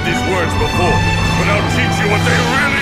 these words before, but I'll teach you what they really